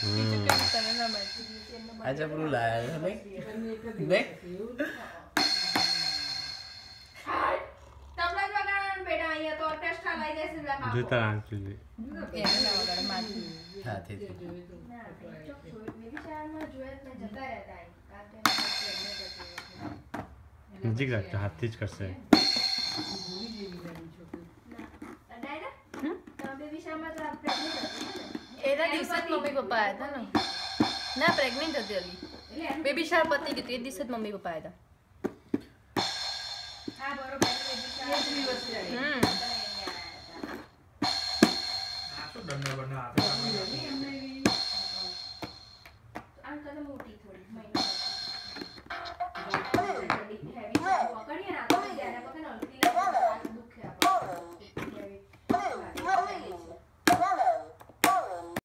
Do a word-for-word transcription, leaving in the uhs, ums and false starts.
Aja perlu lah, nek, nek. जूता aunty ले हाँ थी थी नजीक रखते हाथ तेज कर से एरा दिवसात मम्मी पप्पा आया था ना ना प्रेग्नेंट होती अभी बेबी शावर पति की तो ये दिवसात मम्मी पप्पा आया था हां बरोबर बेबी शावर हम्म तो डंडा बना आता है